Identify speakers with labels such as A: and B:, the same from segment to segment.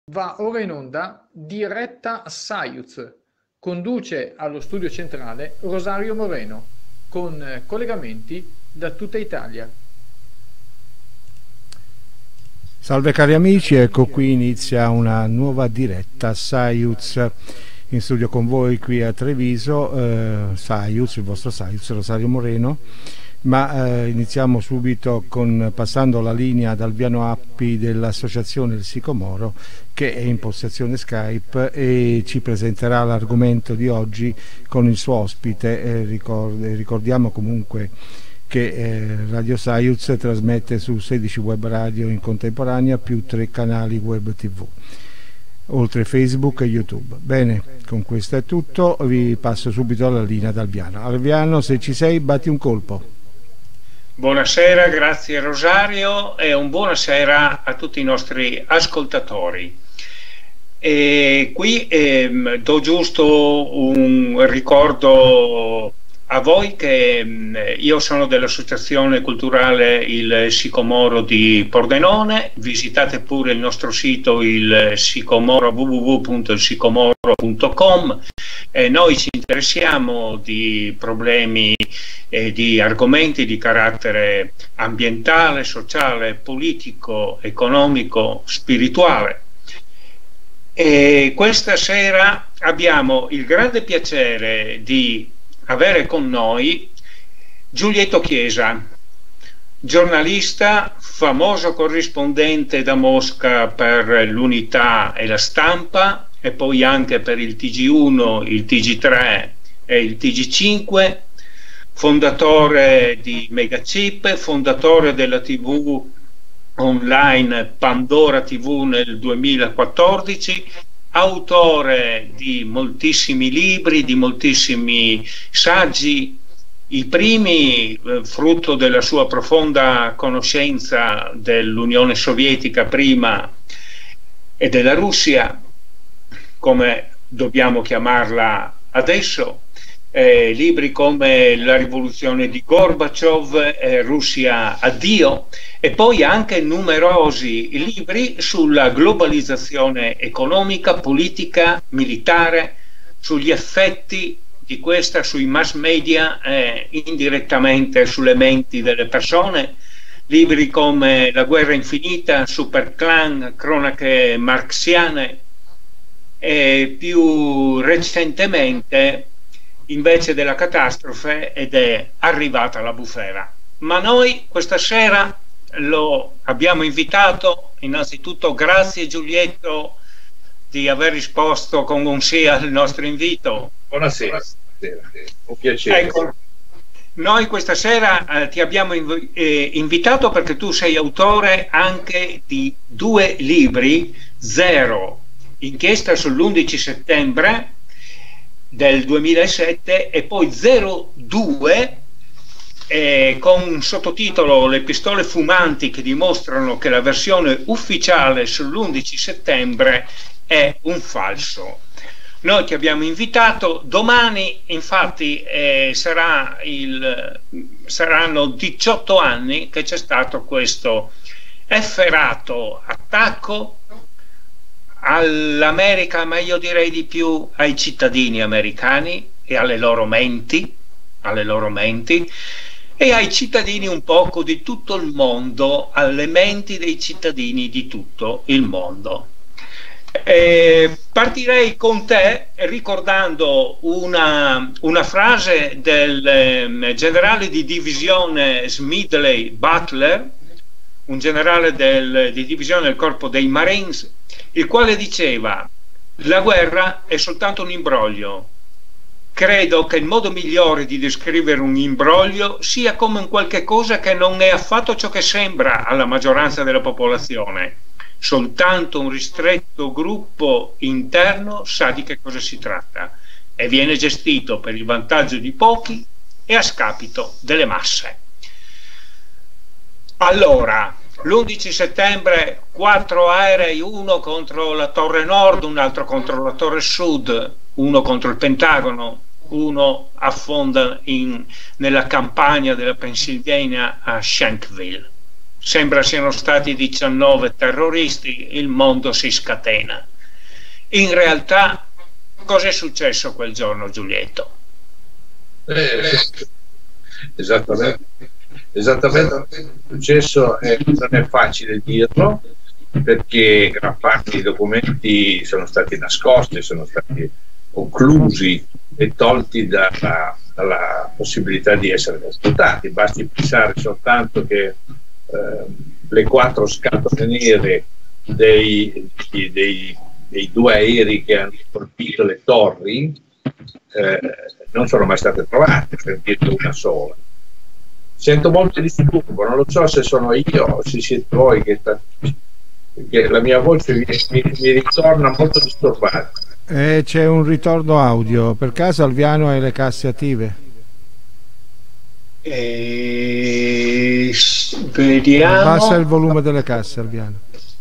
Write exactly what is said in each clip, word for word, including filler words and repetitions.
A: Va ora in onda Diretta Saiuz. Conduce allo studio centrale Rosario Moreno, con collegamenti da tutta Italia.
B: Salve cari amici, ecco qui inizia una nuova diretta Saiuz. In studio con voi qui a Treviso, eh, Saiuz, il vostro Saiuz, Rosario Moreno. Ma eh, iniziamo subito con, passando la linea ad Alviano Appi dell'associazione Il Sicomoro, che è in postazione Skype e ci presenterà l'argomento di oggi con il suo ospite. Eh, ricord ricordiamo comunque che eh, Radio Saiuz trasmette su sedici web radio in contemporanea più tre canali web tv, oltre Facebook e YouTube. Bene, con questo è tutto, vi passo subito alla linea ad Alviano. Alviano, se ci sei, batti un colpo.
C: Buonasera, grazie Rosario e un buonasera a tutti i nostri ascoltatori. E qui ehm, do giusto un ricordo a voi che ehm, io sono dell'associazione culturale Il Sicomoro di Pordenone. Visitate pure il nostro sito il sicomoro w w w punto il sicomoro punto com. Eh, noi ci interessiamo di problemi e di argomenti di carattere ambientale, sociale, politico, economico, spirituale. E questa sera abbiamo il grande piacere di avere con noi Giulietto Chiesa, giornalista, famoso corrispondente da Mosca per l'Unità e la Stampa e poi anche per il T G uno, il T G tre e il T G cinque, fondatore di Megachip, fondatore della tivù online Pandora tivù nel duemilaquattordici, autore di moltissimi libri, di moltissimi saggi, i primi eh, frutto della sua profonda conoscenza dell'Unione Sovietica prima e della Russia, come dobbiamo chiamarla adesso. Eh, libri come La rivoluzione di Gorbaciov, eh, Russia addio, e poi anche numerosi libri sulla globalizzazione economica, politica, militare, sugli effetti di questa sui mass media, eh, indirettamente sulle menti delle persone. Libri come La guerra infinita, Superclan, cronache marxiane, e più recentemente Invece della catastrofe ed è arrivata la bufera. Ma noi questa sera lo abbiamo invitato, innanzitutto grazie Giulietto di aver risposto con un sì al nostro invito.
D: Buonasera, Buonasera. Un piacere.
C: Ecco, noi questa sera eh, ti abbiamo inv eh, invitato perché tu sei autore anche di due libri, Zero, inchiesta sull'undici settembre del duemilasette, e poi zero due eh, con un sottotitolo Le pistole fumanti che dimostrano che la versione ufficiale sull'undici settembre è un falso. Noi ti abbiamo invitato, domani infatti eh, sarà il, saranno diciotto anni che c'è stato questo efferato attacco all'America, ma io direi di più ai cittadini americani e alle loro menti, alle loro menti e ai cittadini un poco di tutto il mondo, alle menti dei cittadini di tutto il mondo. Eh, partirei con te ricordando una, una frase del eh, generale di divisione Smedley Butler, un generale del, di divisione del corpo dei Marines, il quale diceva: la guerra è soltanto un imbroglio. Credo che il modo migliore di descrivere un imbroglio sia come un qualche cosa che non è affatto ciò che sembra alla maggioranza della popolazione. Soltanto un ristretto gruppo interno sa di che cosa si tratta e viene gestito per il vantaggio di pochi e a scapito delle masse. Allora, l'undici settembre, quattro aerei, uno contro la Torre Nord, un altro contro la Torre Sud, uno contro il Pentagono, uno affonda in, nella campagna della Pennsylvania a Shanksville. sembra siano stati diciannove terroristi, il mondo si scatena. In realtà, cosa è successo quel giorno, Giulietto?
D: Eh, esattamente, esattamente è successo, eh, non è facile dirlo, perché gran parte dei documenti sono stati nascosti, sono stati conclusi e tolti dalla, dalla possibilità di essere consultati. Basti pensare soltanto che eh, le quattro scatole nere dei, dei, dei, dei due aerei che hanno colpito le torri eh, non sono mai state trovate, per dirne una sola. Sento molto disturbo, non lo so se sono io o se siete voi che, che la mia voce mi, mi, mi ritorna molto disturbata.
B: Eh, c'è un ritorno audio. Per caso Alviano hai le casse attive?
C: E... vediamo.
B: Abbassa il volume delle casse, Alviano.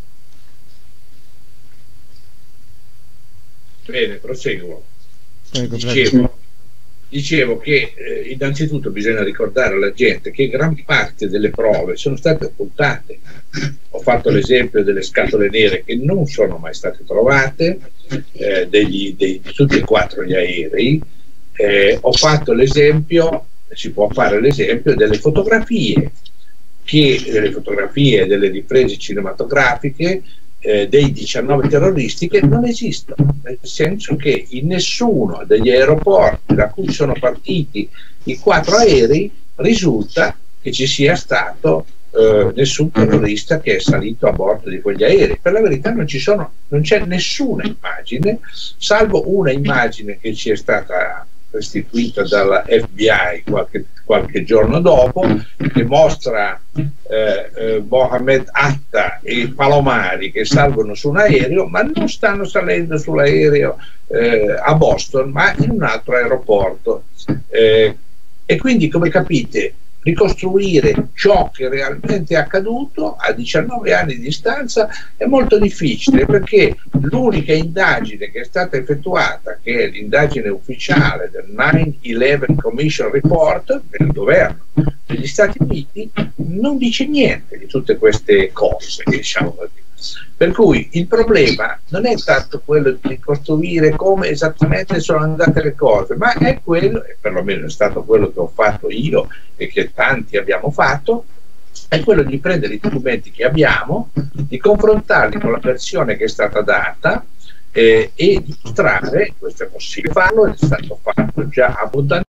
D: Bene, proseguo.
B: Prego,
D: dicevo,
B: prego.
D: dicevo che eh, innanzitutto bisogna ricordare alla gente che gran parte delle prove sono state occultate. Ho fatto l'esempio delle scatole nere che non sono mai state trovate, eh, degli, dei, di tutti e quattro gli aerei. Eh, ho fatto l'esempio, si può fare l'esempio delle fotografie, che, delle fotografie delle riprese cinematografiche eh, dei diciannove terroristi che non esistono, nel senso che in nessuno degli aeroporti da cui sono partiti i quattro aerei risulta che ci sia stato eh, nessun terrorista che è salito a bordo di quegli aerei. Per la verità non ci sono, non c'è nessuna immagine, salvo una immagine che ci è stata restituita dalla F B I qualche, qualche giorno dopo, che mostra eh, eh, Mohammed Atta e Palomari che salgono su un aereo, ma non stanno salendo sull'aereo eh, a Boston, ma in un altro aeroporto. Eh, e quindi, come capite, ricostruire ciò che realmente è accaduto a diciannove anni di distanza è molto difficile, perché l'unica indagine che è stata effettuata, che è l'indagine ufficiale del nine eleven Commission Report del governo degli Stati Uniti, non dice niente di tutte queste cose, diciamo così. Per cui il problema non è tanto quello di ricostruire come esattamente sono andate le cose, ma è quello, e perlomeno è stato quello che ho fatto io e che tanti abbiamo fatto, è quello di prendere i documenti che abbiamo, di confrontarli con la versione che è stata data eh, e di mostrare, questo è possibile farlo, è stato fatto già abbondantemente,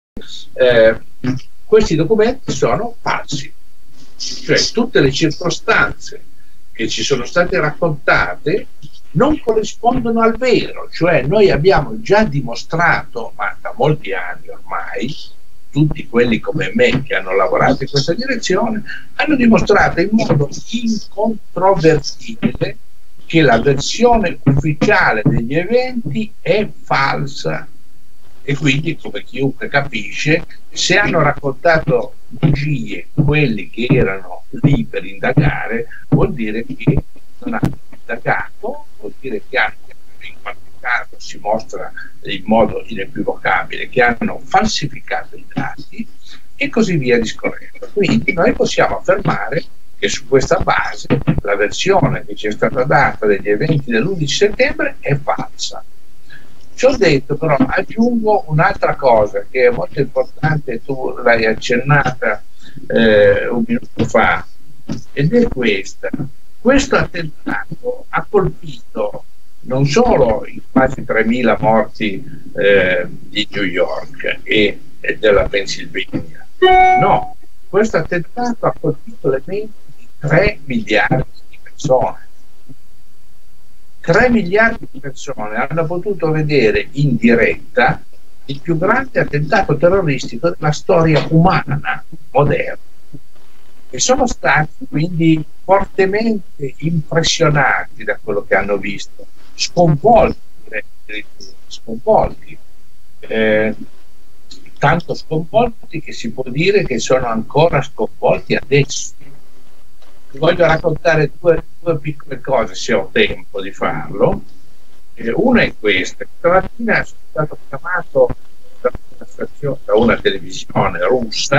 D: eh, questi documenti sono falsi, cioè tutte le circostanze che ci sono state raccontate non corrispondono al vero, cioè noi abbiamo già dimostrato, ma da molti anni ormai, tutti quelli come me che hanno lavorato in questa direzione hanno dimostrato in modo incontrovertibile che la versione ufficiale degli eventi è falsa. E quindi, come chiunque capisce, se hanno raccontato bugie quelli che erano lì per indagare, vuol dire che non hanno indagato, vuol dire che hanno, in qualche caso si mostra in modo inequivocabile, che hanno falsificato i dati e così via discorrendo. Quindi noi possiamo affermare che su questa base la versione che ci è stata data degli eventi dell'undici settembre è falsa. Ci ho detto, però aggiungo un'altra cosa che è molto importante, tu l'hai accennata eh, un minuto fa, ed è questa. Questo attentato ha colpito non solo i quasi tremila morti eh, di New York e, e della Pennsylvania, no, questo attentato ha colpito le menti di tre miliardi di persone. tre miliardi di persone hanno potuto vedere in diretta il più grande attentato terroristico della storia umana moderna e sono stati quindi fortemente impressionati da quello che hanno visto, sconvolti, sconvolti eh, tanto sconvolti che si può dire che sono ancora sconvolti adesso. Vi voglio raccontare due, due piccole cose, se ho tempo di farlo. Eh, una è questa: stamattina sono stato chiamato da una, stazione, da una televisione russa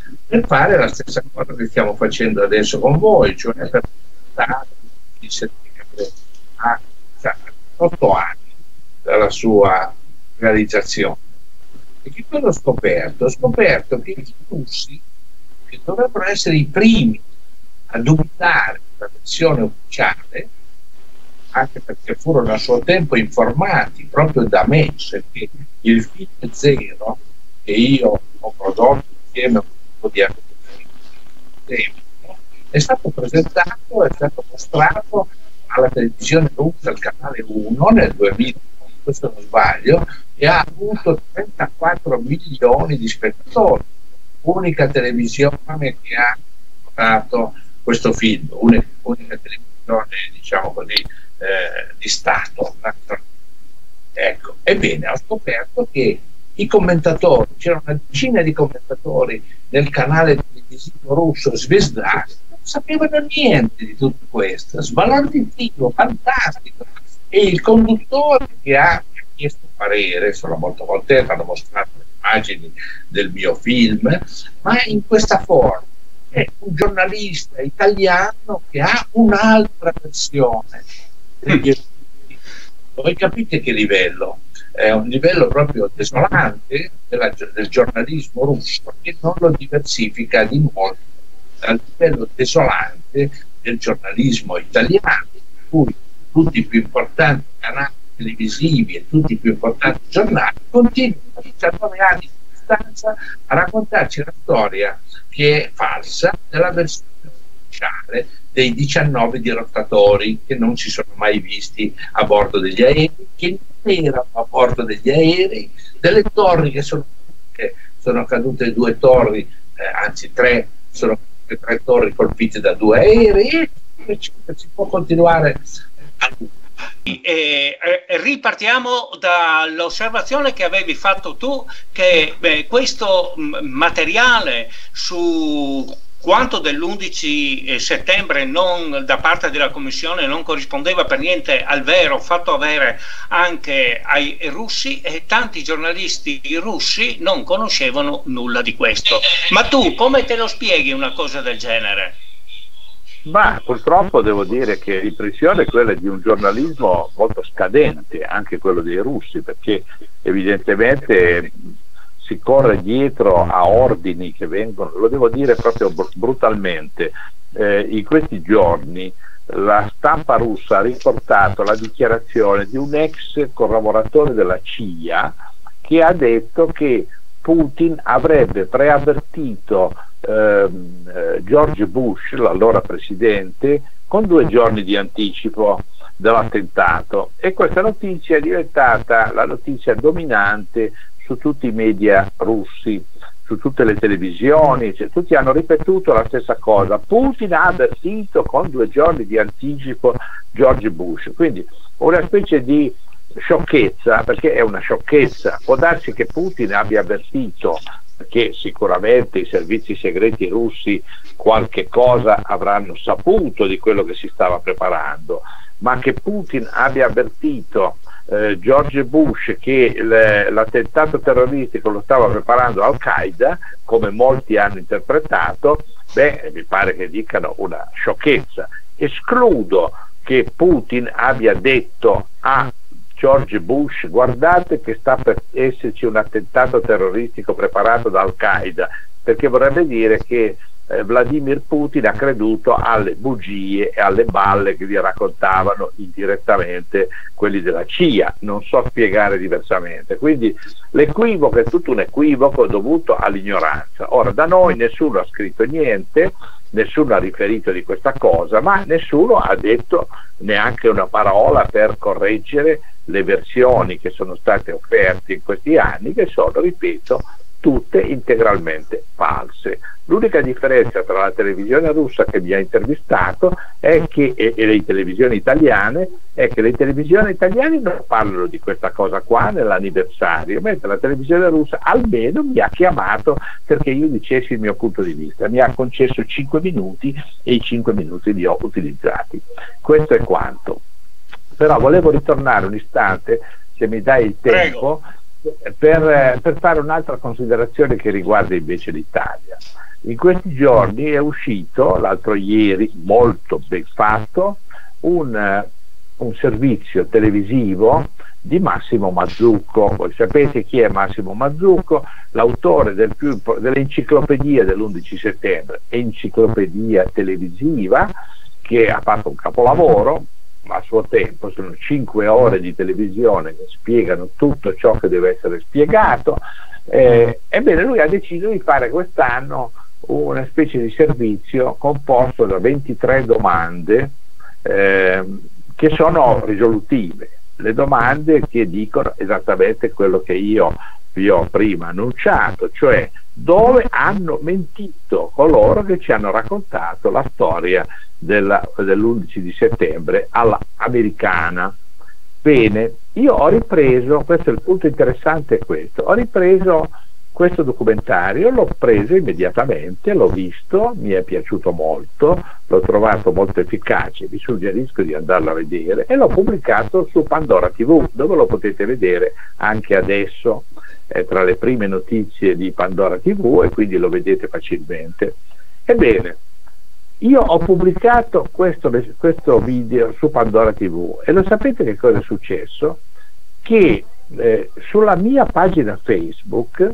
D: per fare la stessa cosa che stiamo facendo adesso con voi, cioè per di settembre a otto anni dalla sua realizzazione. E che cosa ho scoperto? Ho scoperto che i russi, che dovrebbero essere i primi a dubitare la versione ufficiale, anche perché furono a suo tempo informati proprio da me, perché il film Zero che io ho prodotto insieme a un gruppo di amici è stato presentato, è stato mostrato alla televisione russa, al canale uno nel duemila, se non sbaglio, e ha avuto trentaquattro milioni di spettatori, unica televisione che ha portato questo film, unica, unica televisione, diciamo così, eh, di Stato. Ecco, ebbene, ho scoperto che i commentatori, c'era una decina di commentatori nel canale televisivo russo Zvezda, non sapevano niente di tutto questo, sbalorditivo, fantastico. E il conduttore che ha chiesto parere, sono molto contento, hanno mostrato le immagini del mio film, ma in questa forma è un giornalista italiano che ha un'altra versione. Voi capite che livello? È un livello proprio desolante della, del giornalismo russo, che non lo diversifica di molto dal livello desolante del giornalismo italiano, in cui tutti i più importanti canali televisivi e tutti i più importanti giornali continuano a diciannove anni di distanza a raccontarci la storia che è falsa della versione ufficiale dei diciannove dirottatori che non si sono mai visti a bordo degli aerei, che non erano a bordo degli aerei, delle torri che sono, che sono cadute due torri, eh, anzi tre, sono cadute tre torri colpite da due aerei, e si può continuare a
C: E, e, ripartiamo dall'osservazione che avevi fatto tu, che beh, questo materiale su quanto dell'undici settembre non, da parte della Commissione non corrispondeva per niente al vero, fatto avere anche ai russi, e tanti giornalisti russi non conoscevano nulla di questo. Ma tu come te lo spieghi una cosa del genere?
E: Ma purtroppo devo dire che l'impressione è quella di un giornalismo molto scadente, anche quello dei russi, perché evidentemente si corre dietro a ordini che vengono, lo devo dire proprio brutalmente, eh, in questi giorni la stampa russa ha riportato la dichiarazione di un ex collaboratore della C I A che ha detto che Putin avrebbe preavvertito ehm, eh, George Bush, l'allora presidente, con due giorni di anticipo dell'attentato, e questa notizia è diventata la notizia dominante su tutti i media russi, su tutte le televisioni, cioè, tutti hanno ripetuto la stessa cosa: Putin ha avvertito con due giorni di anticipo George Bush. Quindi una specie di sciocchezza, perché è una sciocchezza. Può darsi che Putin abbia avvertito, perché sicuramente i servizi segreti russi qualche cosa avranno saputo di quello che si stava preparando, ma che Putin abbia avvertito eh, George Bush che l'attentato terroristico lo stava preparando Al-Qaeda, come molti hanno interpretato, beh, mi pare che dicano una sciocchezza. Escludo che Putin abbia detto a George Bush: guardate che sta per esserci un attentato terroristico preparato da Al-Qaeda, perché vorrebbe dire che eh, Vladimir Putin ha creduto alle bugie e alle balle che gli raccontavano indirettamente quelli della C I A. Non so spiegare diversamente. Quindi l'equivoco è tutto un equivoco dovuto all'ignoranza. Ora, da noi nessuno ha scritto niente, nessuno ha riferito di questa cosa, ma nessuno ha detto neanche una parola per correggere le versioni che sono state offerte in questi anni, che sono, ripeto, tutte integralmente false. L'unica differenza tra la televisione russa che mi ha intervistato è che, e, e le televisioni italiane, è che le televisioni italiane non parlano di questa cosa qua nell'anniversario, mentre la televisione russa almeno mi ha chiamato perché io dicessi il mio punto di vista, mi ha concesso cinque minuti e i cinque minuti li ho utilizzati. Questo è quanto. Però volevo ritornare un istante, se mi dai il tempo, per, per fare un'altra considerazione che riguarda invece l'Italia. In questi giorni è uscito, l'altro ieri, molto ben fatto, un, un servizio televisivo di Massimo Mazzucco. Voi sapete chi è Massimo Mazzucco? L'autore del più, dell'enciclopedia dell'undici settembre, enciclopedia televisiva, che ha fatto un capolavoro. A suo tempo sono cinque ore di televisione che spiegano tutto ciò che deve essere spiegato. Eh, ebbene, lui ha deciso di fare quest'anno una specie di servizio composto da ventitré domande eh, che sono risolutive, le domande che dicono esattamente quello che io vi ho prima annunciato, cioè dove hanno mentito coloro che ci hanno raccontato la storia dell'undici di settembre all'americana. Bene, io ho ripreso, questo è il punto interessante, è questo, ho ripreso questo documentario, l'ho preso immediatamente, l'ho visto, mi è piaciuto molto, l'ho trovato molto efficace, vi suggerisco di andarlo a vedere, e l'ho pubblicato su Pandora tivù, dove lo potete vedere anche adesso, è tra le prime notizie di Pandora tivù e quindi lo vedete facilmente. Ebbene, io ho pubblicato questo, questo video su Pandora tivù e lo sapete che cosa è successo? Che eh, sulla mia pagina Facebook,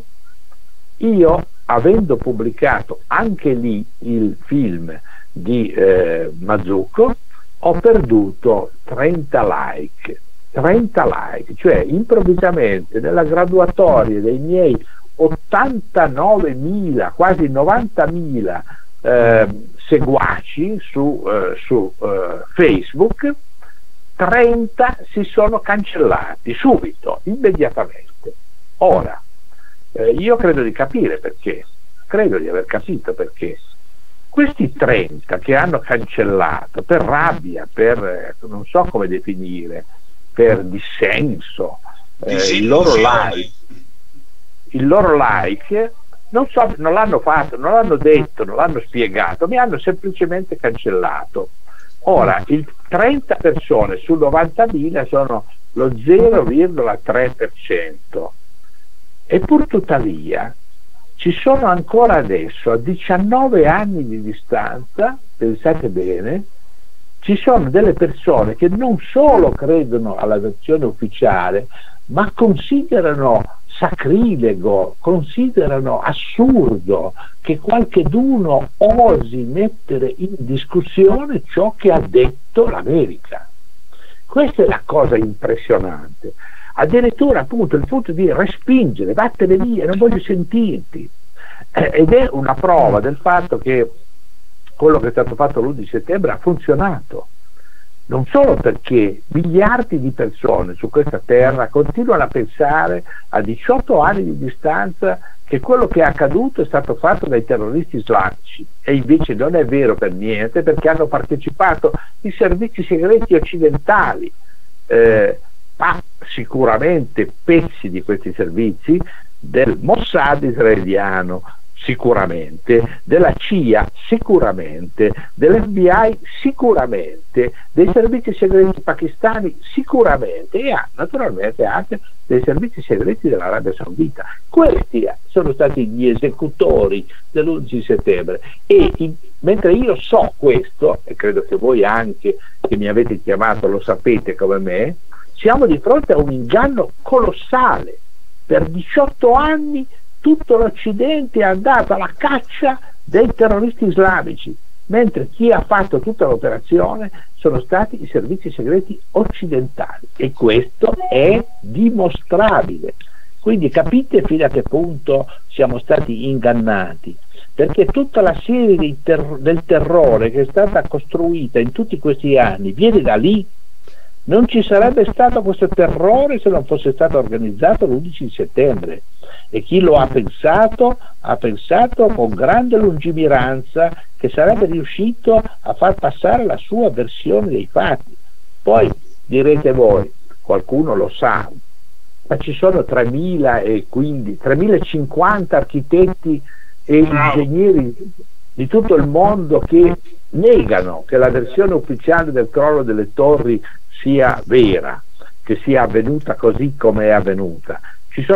E: io, avendo pubblicato anche lì il film di eh, Mazzucco, ho perduto trenta like, trenta like, cioè improvvisamente nella graduatoria dei miei ottantanovemila, quasi novantamila eh, seguaci su, eh, su eh, Facebook, trenta si sono cancellati subito, immediatamente. Ora, eh, io credo di capire perché, credo di aver capito perché. Questi trenta che hanno cancellato per rabbia, per eh, non so come definire, per dissenso, eh, il loro like, il loro like non so, non l'hanno fatto, non l'hanno detto, non l'hanno spiegato, mi hanno semplicemente cancellato. Ora, il trenta persone su novantamila sono lo zero virgola tre per cento, e pur tuttavia ci sono ancora adesso, a diciannove anni di distanza, pensate bene, ci sono delle persone che non solo credono alla versione ufficiale, ma considerano sacrilego, considerano assurdo che qualcheduno osi mettere in discussione ciò che ha detto l'America. Questa è la cosa impressionante. Addirittura appunto il punto di respingere, vattene via, non voglio sentirti, eh, ed è una prova del fatto che quello che è stato fatto l'undici settembre ha funzionato, non solo perché miliardi di persone su questa terra continuano a pensare a diciotto anni di distanza che quello che è accaduto è stato fatto dai terroristi islamici, e invece non è vero per niente, perché hanno partecipato i servizi segreti occidentali, eh, ma sicuramente pezzi di questi servizi del Mossad israeliano, sicuramente, della C I A sicuramente, dell'F B I sicuramente, dei servizi segreti pakistani sicuramente, e naturalmente anche dei servizi segreti dell'Arabia Saudita. Questi sono stati gli esecutori dell'undici settembre, e in, mentre io so questo, e credo che voi anche che mi avete chiamato lo sapete come me, siamo di fronte a un inganno colossale. Per diciotto anni tutto l'Occidente è andato alla caccia dei terroristi islamici, mentre chi ha fatto tutta l'operazione sono stati i servizi segreti occidentali, e questo è dimostrabile. Quindi capite fino a che punto siamo stati ingannati, perché tutta la serie ter- del terrore che è stata costruita in tutti questi anni viene da lì. Non ci sarebbe stato questo terrore se non fosse stato organizzato l'undici settembre, e chi lo ha pensato ha pensato con grande lungimiranza che sarebbe riuscito a far passare la sua versione dei fatti. Poi direte voi, qualcuno lo sa, ma ci sono tremila e quindi tremilacinquanta architetti e ingegneri di tutto il mondo che negano che la versione ufficiale del crollo delle torri sia vera, che sia avvenuta così come è avvenuta. Ci sono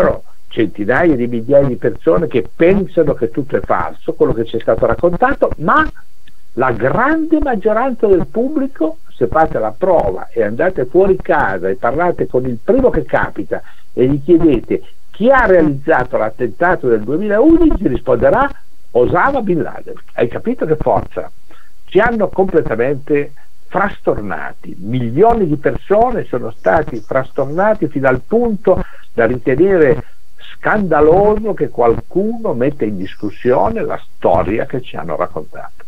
E: centinaia di migliaia di persone che pensano che tutto è falso, quello che ci è stato raccontato, ma la grande maggioranza del pubblico, se fate la prova e andate fuori casa e parlate con il primo che capita e gli chiedete chi ha realizzato l'attentato del duemilaundici, risponderà Osama Bin Laden. Hai capito che forza? Ci hanno completamente frastornati, milioni di persone sono stati frastornati fino al punto da ritenere scandaloso che qualcuno metta in discussione la storia che ci hanno raccontato.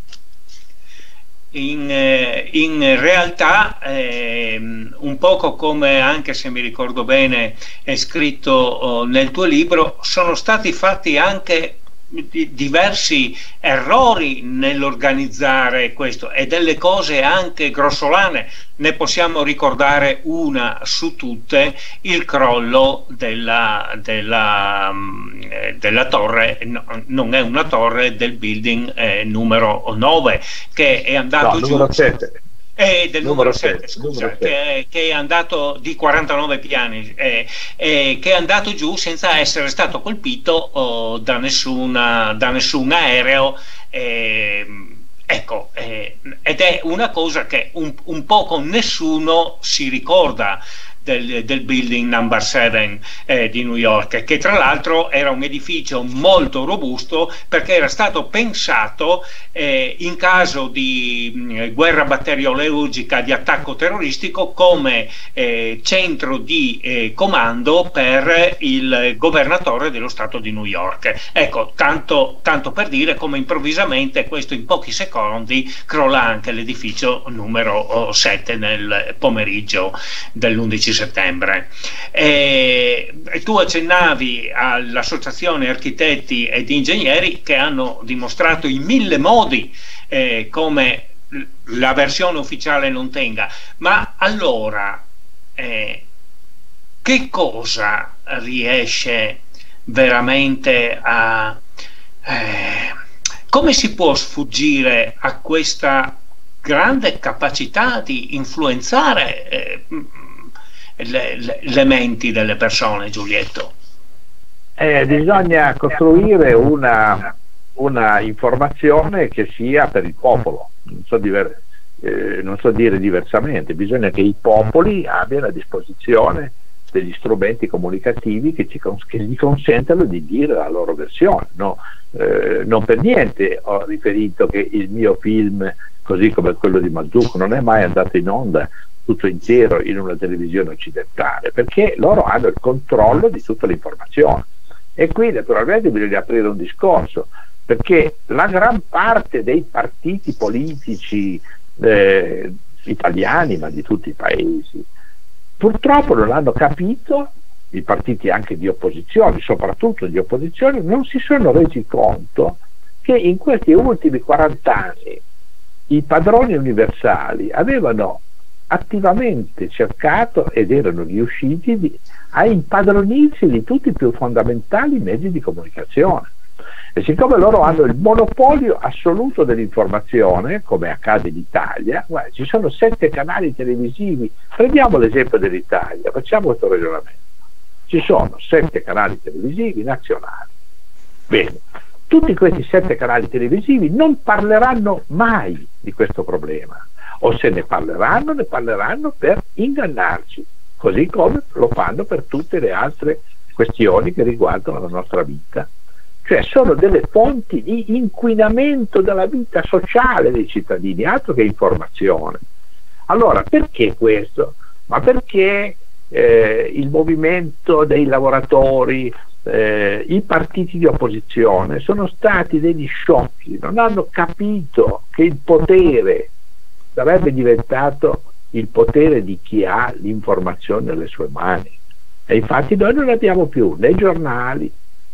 C: In, in realtà eh, un poco come, anche se mi ricordo bene, è scritto oh, nel tuo libro, sono stati fatti anche diversi errori nell'organizzare questo e delle cose anche grossolane. Ne possiamo ricordare una su tutte: il crollo della, della, della torre, no, non è una torre, del building eh, numero nove, che è andato
E: no,
C: giù.
E: numero sette.
C: Eh, del numero, numero sette,
E: sette,
C: scusa,
E: numero
C: che, che è andato di quarantanove piani, eh, eh, che è andato giù senza essere stato colpito oh, da, nessuna, da nessun aereo. Eh, ecco, eh, ed è una cosa che un, un poco nessuno si ricorda del, del building number sette eh, di New York, che tra l'altro era un edificio molto robusto perché era stato pensato eh, in caso di mh, guerra batteriologica, di attacco terroristico, come eh, centro di eh, comando per il governatore dello stato di New York. Ecco, tanto, tanto per dire come improvvisamente questo in pochi secondi crolla anche l'edificio numero sette nel pomeriggio dell'undici settembre. E, e tu accennavi all'associazione architetti ed ingegneri che hanno dimostrato in mille modi eh, come la versione ufficiale non tenga, ma allora eh, che cosa riesce veramente a eh, come si può sfuggire a questa grande capacità di influenzare eh, Le, le, le menti delle persone, Giulietto?
E: Eh, bisogna costruire una, una informazione che sia per il popolo, non so, diver, eh, non so dire diversamente. Bisogna che i popoli abbiano a disposizione degli strumenti comunicativi che, ci, che gli consentano di dire la loro versione, no? Eh, non per niente ho riferito che il mio film, così come quello di Mazzucco, non è mai andato in onda tutto intero in una televisione occidentale, perché loro hanno il controllo di tutta l'informazione. E qui naturalmente bisogna aprire un discorso, perché la gran parte dei partiti politici eh, italiani, ma di tutti i paesi, purtroppo non hanno capito, i partiti anche di opposizione, soprattutto di opposizione, non si sono resi conto che in questi ultimi quaranta anni i padroni universali avevano attivamente cercato, ed erano riusciti, di, a impadronirsi di tutti i più fondamentali mezzi di comunicazione. E siccome loro hanno il monopolio assoluto dell'informazione, come accade in Italia, guarda, ci sono sette canali televisivi, prendiamo l'esempio dell'Italia, facciamo questo ragionamento, ci sono sette canali televisivi nazionali. Bene, tutti questi sette canali televisivi non parleranno mai di questo problema, o se ne parleranno, ne parleranno per ingannarci, così come lo fanno per tutte le altre questioni che riguardano la nostra vita. Cioè sono delle fonti di inquinamento della vita sociale dei cittadini, altro che informazione. Allora, perché questo? Ma perché eh, il movimento dei lavoratori, eh, i partiti di opposizione sono stati degli sciocchi, non hanno capito che il potere sarebbe diventato il potere di chi ha l'informazione nelle sue mani. E infatti noi non abbiamo più né giornali,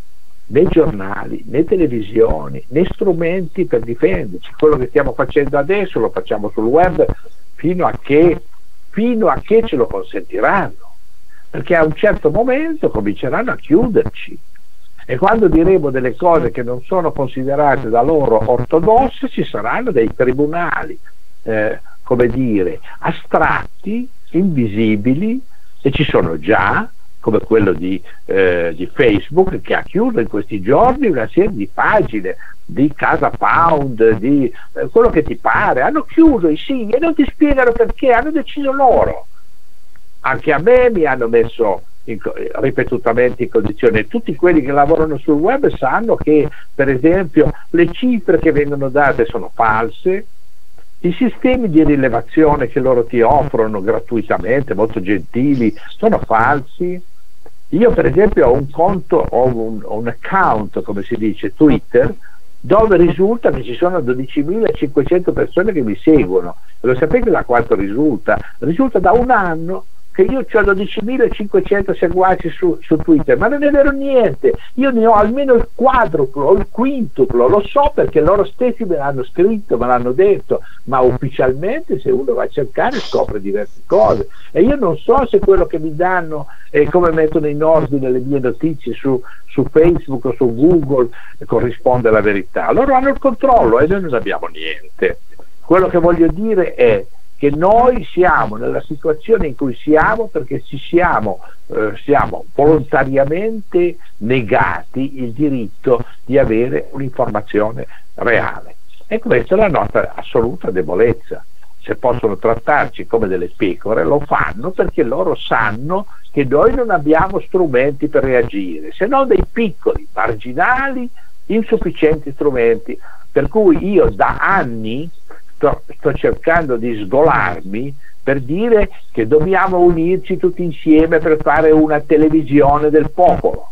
E: né giornali, né televisioni, né strumenti per difenderci. Quello che stiamo facendo adesso lo facciamo sul web fino a che, fino a che ce lo consentiranno, perché a un certo momento cominceranno a chiuderci, e quando diremo delle cose che non sono considerate da loro ortodosse, ci saranno dei tribunali Eh, come dire, astratti, invisibili, e ci sono già, come quello di, eh, di Facebook, che ha chiuso in questi giorni una serie di pagine di Casa Pound, di eh, quello che ti pare, hanno chiuso i siti e non ti spiegano perché, hanno deciso loro. Anche a me mi hanno messo in, ripetutamente in condizione. Tutti quelli che lavorano sul web sanno che, per esempio, le cifre che vengono date sono false, i sistemi di rilevazione che loro ti offrono gratuitamente, molto gentili, sono falsi. Io per esempio ho un conto, ho un, ho un account, come si dice, Twitter, dove risulta che ci sono dodicimilacinquecento persone che mi seguono. E lo sapete da quanto risulta? Risulta da un anno che io ho dodicimilacinquecento seguaci su, su Twitter, ma non è vero niente. Io ne ho almeno il quadruplo, il quintuplo, lo so perché loro stessi me l'hanno scritto, me l'hanno detto, ma ufficialmente se uno va a cercare scopre diverse cose. E io non so se quello che mi danno e come mettono in ordine le mie notizie su, su Facebook o su Google corrisponde alla verità. Loro hanno il controllo e noi non abbiamo niente. Quello che voglio dire è che noi siamo nella situazione in cui siamo perché ci siamo, eh, siamo volontariamente negati il diritto di avere un'informazione reale, e questa è la nostra assoluta debolezza. Se possono trattarci come delle pecore lo fanno perché loro sanno che noi non abbiamo strumenti per reagire, se non dei piccoli, marginali, insufficienti strumenti, per cui io da anni Sto, sto cercando di sgolarmi per dire che dobbiamo unirci tutti insieme per fare una televisione del popolo,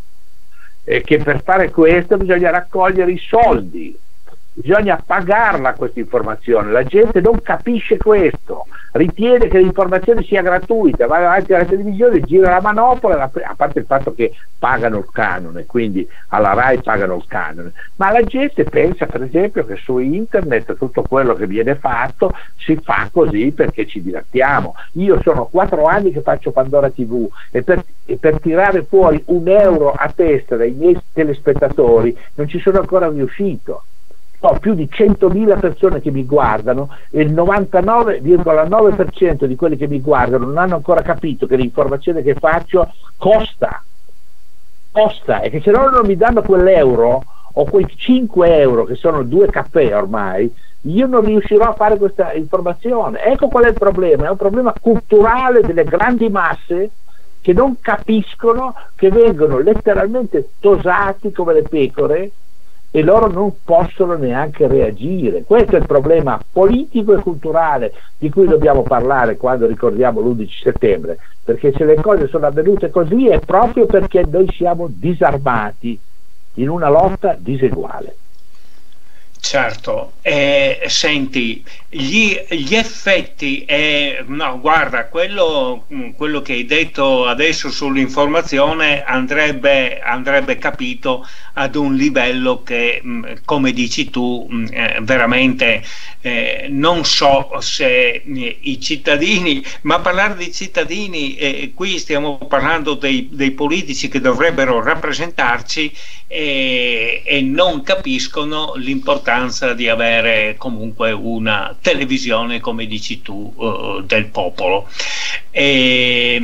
E: e che per fare questo bisogna raccogliere i soldi, bisogna pagarla questa informazione. La gente non capisce questo, ritiene che l'informazione sia gratuita, va davanti alla televisione, gira la manopola, a parte il fatto che pagano il canone, quindi alla RAI pagano il canone, ma la gente pensa per esempio che su internet tutto quello che viene fatto si fa così perché ci divertiamo. Io sono quattro anni che faccio Pandora tivù e per, e per tirare fuori un euro a testa dai miei telespettatori non ci sono ancora riuscito. Ho più di centomila persone che mi guardano e il novantanove virgola nove per cento di quelli che mi guardano non hanno ancora capito che l'informazione che faccio costa, costa, e che se loro non mi danno quell'euro o quei cinque euro che sono due caffè ormai, io non riuscirò a fare questa informazione. Ecco qual è il problema, è un problema culturale delle grandi masse che non capiscono che vengono letteralmente tosati come le pecore e loro non possono neanche reagire. Questo è il problema politico e culturale di cui dobbiamo parlare quando ricordiamo l'undici settembre, perché se le cose sono avvenute così è proprio perché noi siamo disarmati in una lotta diseguale.
C: Certo, eh, senti, gli, gli effetti, eh, no, guarda, quello, quello che hai detto adesso sull'informazione andrebbe, andrebbe capito ad un livello che, come dici tu, eh, veramente eh, non so se eh, i cittadini, ma parlare di cittadini, eh, qui stiamo parlando dei, dei politici che dovrebbero rappresentarci e, e non capiscono l'importanza di avere comunque una televisione, come dici tu, uh, del popolo. E,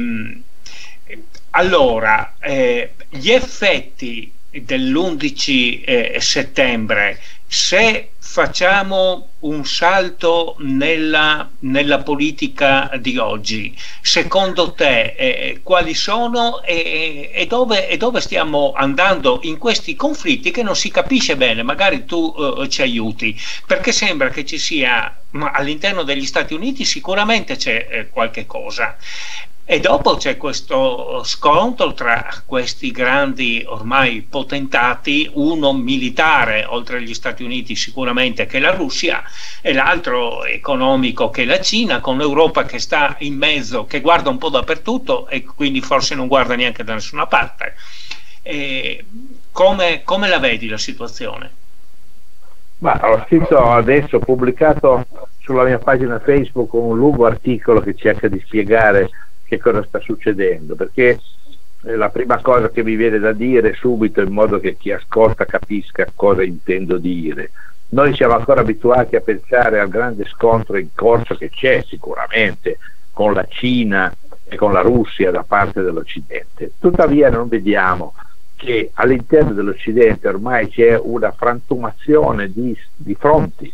C: allora, eh, gli effetti dell'undici eh, settembre, se facciamo un salto nella, nella politica di oggi, secondo te eh, quali sono e, e, dove, e dove stiamo andando in questi conflitti che non si capisce bene? Magari tu eh, ci aiuti, perché sembra che ci sia, ma all'interno degli Stati Uniti sicuramente c'è eh, qualche cosa. E dopo c'è questo scontro tra questi grandi ormai potentati, uno militare oltre agli Stati Uniti sicuramente che è la Russia, e l'altro economico che è la Cina, con l'Europa che sta in mezzo, che guarda un po' dappertutto e quindi forse non guarda neanche da nessuna parte. E come, come la vedi la situazione?
E: Ma ho scritto adesso, ho pubblicato sulla mia pagina Facebook un lungo articolo che cerca di spiegare che cosa sta succedendo, perché la prima cosa che mi viene da dire subito, in modo che chi ascolta capisca cosa intendo dire: noi siamo ancora abituati a pensare al grande scontro in corso, che c'è sicuramente con la Cina e con la Russia da parte dell'Occidente. Tuttavia non vediamo che all'interno dell'Occidente ormai c'è una frantumazione di, di fronti.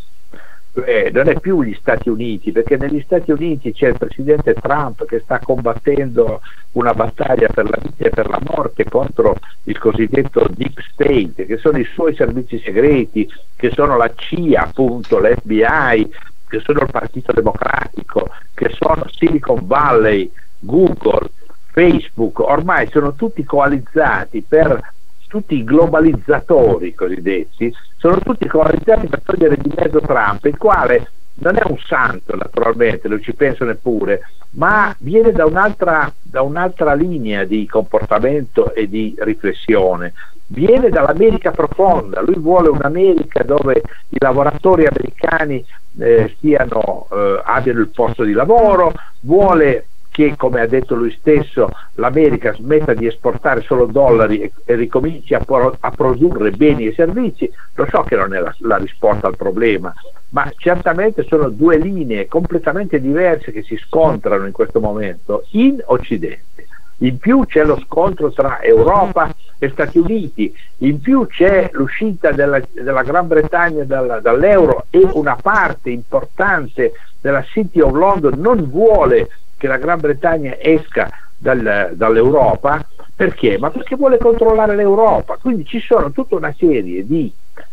E: Eh, non è più gli Stati Uniti, perché negli Stati Uniti c'è il presidente Trump che sta combattendo una battaglia per la vita e per la morte contro il cosiddetto Deep State, che sono i suoi servizi segreti, che sono la C I A, appunto, l'F B I, che sono il Partito Democratico, che sono Silicon Valley, Google, Facebook. Ormai sono tutti coalizzati per tutti i globalizzatori cosiddetti, sono tutti coalizzati per togliere di mezzo Trump, il quale non è un santo naturalmente, non ci penso neppure, ma viene da un'altra, da un'altra linea di comportamento e di riflessione, viene dall'America profonda. Lui vuole un'America dove i lavoratori americani eh, stiano, eh, abbiano il posto di lavoro, vuole che, come ha detto lui stesso, l'America smetta di esportare solo dollari e, e ricominci a, pro, a produrre beni e servizi. Lo so che non è la, la risposta al problema, ma certamente sono due linee completamente diverse che si scontrano in questo momento in Occidente. In più c'è lo scontro tra Europa e Stati Uniti, in più c'è l'uscita della, della Gran Bretagna dal, dall'euro, e una parte importante della City of London non vuole che la Gran Bretagna esca dal, dall'Europa. Perché? Ma perché vuole controllare l'Europa. Quindi ci sono tutta una serie di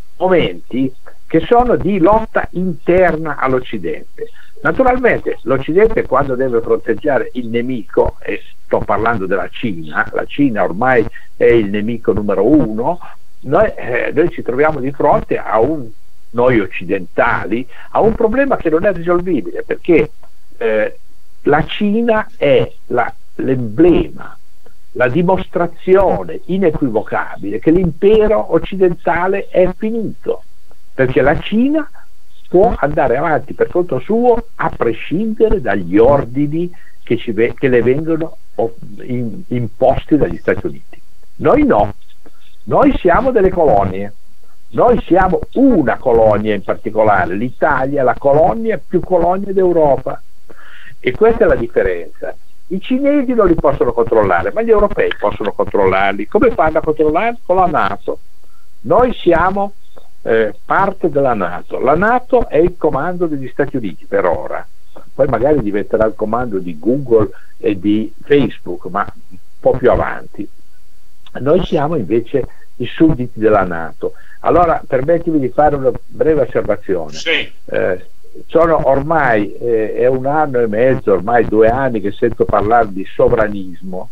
E: momenti che sono di lotta interna all'Occidente. Naturalmente l'Occidente, quando deve fronteggiare il nemico, e sto parlando della Cina, la Cina ormai è il nemico numero uno, noi, eh, noi ci troviamo di fronte a un, noi occidentali, a un problema che non è risolvibile, perché eh, la Cina è la, l'emblema, la dimostrazione inequivocabile che l'impero occidentale è finito, perché la Cina può andare avanti per conto suo a prescindere dagli ordini che, ci, che le vengono in, imposti dagli Stati Uniti. Noi no, noi siamo delle colonie, noi siamo una colonia in particolare, l'Italia è la colonia più colonia d'Europa. E questa è la differenza. I cinesi non li possono controllare, ma gli europei possono controllarli. Come fanno a controllarli? Con la NATO. Noi siamo eh, parte della NATO. La NATO è il comando degli Stati Uniti per ora, poi magari diventerà il comando di Google e di Facebook, ma un po' più avanti. Noi siamo invece i sudditi della NATO. Allora permettimi di fare una breve osservazione.
C: Sì.
E: Eh, sono ormai eh, è un anno e mezzo, ormai due anni che sento parlare di sovranismo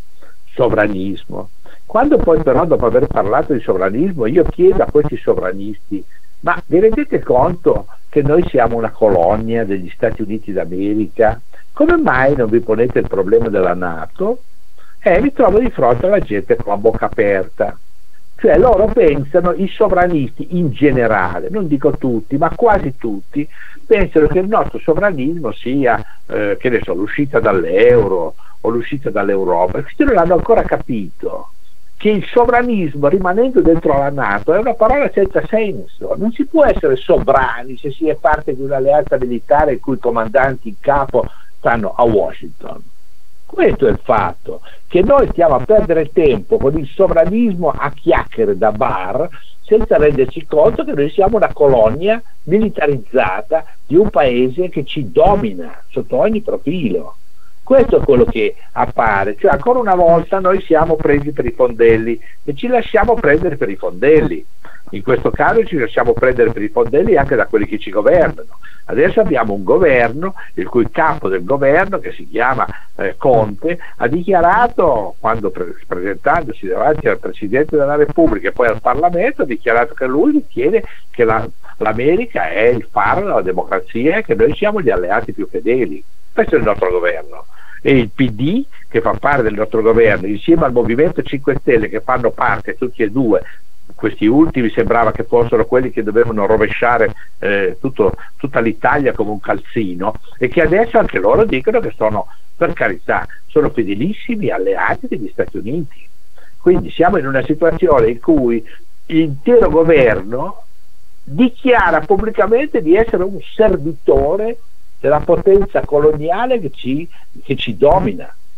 E: sovranismo quando poi però, dopo aver parlato di sovranismo, io chiedo a questi sovranisti: ma vi rendete conto che noi siamo una colonia degli Stati Uniti d'America? Come mai non vi ponete il problema della NATO? E mi trovo di fronte alla gente con la bocca aperta. Cioè loro pensano, i sovranisti in generale, non dico tutti, ma quasi tutti, pensano che il nostro sovranismo sia, eh, che ne so, l'uscita dall'euro o l'uscita dall'Europa. Questi non hanno ancora capito che il sovranismo, rimanendo dentro la NATO, è una parola senza senso. Non si può essere sovrani se si è parte di un'alleanza militare in cui i comandanti in capo stanno a Washington. Questo è il fatto, che noi stiamo a perdere tempo con il sovranismo a chiacchiere da bar, senza renderci conto che noi siamo una colonia militarizzata di un paese che ci domina sotto ogni profilo. Questo è quello che appare, cioè ancora una volta noi siamo presi per i fondelli e ci lasciamo prendere per i fondelli. In questo caso ci lasciamo prendere per i fondelli anche da quelli che ci governano. Adesso abbiamo un governo il cui capo del governo, che si chiama eh, Conte, ha dichiarato, quando pre- presentandosi davanti al Presidente della Repubblica e poi al Parlamento, ha dichiarato che lui ritiene che la, l'America è il faro della democrazia e che noi siamo gli alleati più fedeli. Questo è il nostro governo. E il P D, che fa parte del nostro governo, insieme al Movimento cinque Stelle, che fanno parte tutti e due, questi ultimi sembrava che fossero quelli che dovevano rovesciare eh, tutto, tutta l'Italia come un calzino, e che adesso anche loro dicono che sono, per carità, sono fedelissimi alleati degli Stati Uniti. Quindi siamo in una situazione in cui l'intero governo dichiara pubblicamente di essere un servitore della potenza coloniale che ci, che ci domina.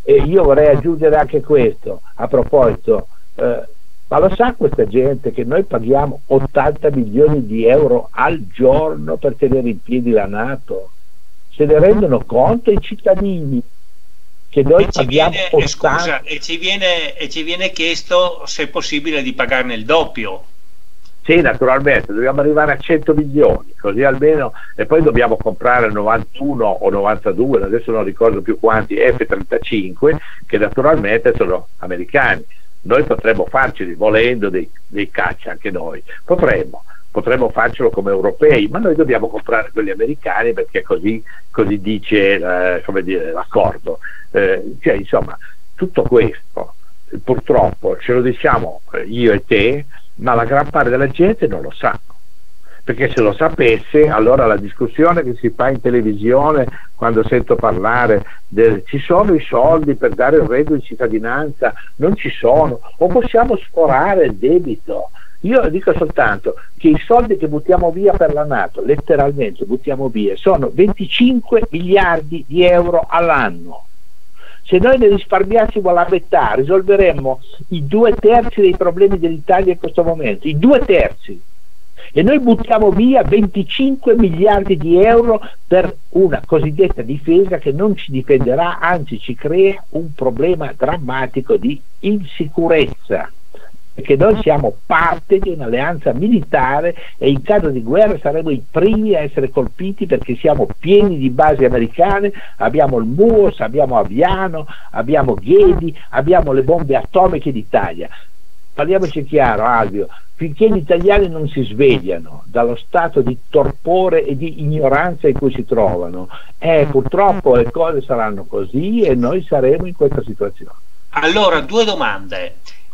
E: E io vorrei aggiungere anche questo, a proposito, eh, ma lo sa questa gente che noi paghiamo ottanta milioni di euro al giorno per tenere in piedi la NATO? Se ne rendono conto i cittadini che noi
C: e ci
E: paghiamo
C: viene,
E: ottanta...
C: scusa, e ci viene, e ci viene chiesto se è possibile di pagarne il doppio.
E: Sì, naturalmente, dobbiamo arrivare a cento milioni, così almeno, e poi dobbiamo comprare novantuno o novantadue, adesso non ricordo più quanti, F trentacinque, che naturalmente sono americani. Noi potremmo farceli, volendo, dei, dei caccia anche noi, potremmo, potremmo farcelo come europei, ma noi dobbiamo comprare quelli americani perché così, così dice eh, come dire, l'accordo. Eh, cioè, insomma, tutto questo purtroppo ce lo diciamo io e te, ma la gran parte della gente non lo sa, perché se lo sapesse allora la discussione che si fa in televisione quando sento parlare del ci sono i soldi per dare il reddito di cittadinanza, non ci sono, o possiamo sforare il debito. Io dico soltanto che i soldi che buttiamo via per la NATO, letteralmente buttiamo via, sono venticinque miliardi di euro all'anno. Se noi ne risparmiassimo la metà, risolveremmo i due terzi dei problemi dell'Italia in questo momento, i due terzi. E noi buttiamo via venticinque miliardi di euro per una cosiddetta difesa che non ci difenderà, anzi ci crea un problema drammatico di insicurezza. Perché noi siamo parte di un'alleanza militare e in caso di guerra saremo i primi a essere colpiti perché siamo pieni di basi americane, abbiamo il M U O S, abbiamo Aviano, abbiamo Ghedi, abbiamo le bombe atomiche d'Italia. Parliamoci chiaro, Alvio, finché gli italiani non si svegliano dallo stato di torpore e di ignoranza in cui si trovano, eh, purtroppo le cose saranno così e noi saremo in questa situazione.
C: Allora, due domande.